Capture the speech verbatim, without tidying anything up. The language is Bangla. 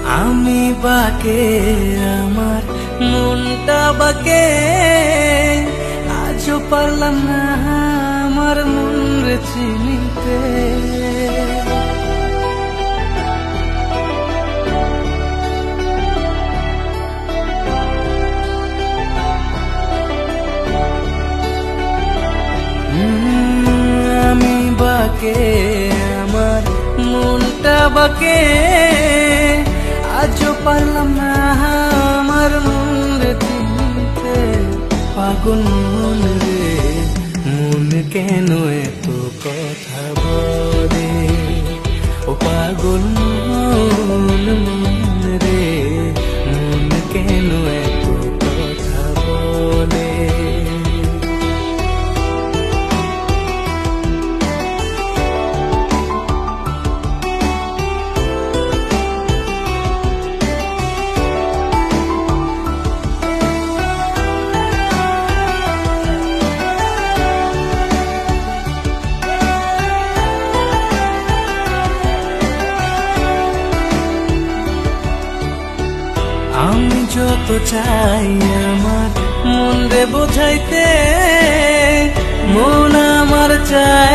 আমি বাকে আমার মনটা বাকে আজও পারলাম না আমার মন রে চিনিতে। আমি বাকে আমার মনটা বাকে আজও পারলাম না আমার মন রে চিনতে। পাগল মন রে মন কেন এত কথা বলে, ও পাগল মন মন রে মন কেন এত কথা বলে। আমি যত চাই আমার মন রে বোঝাইতে, মন আমার চাই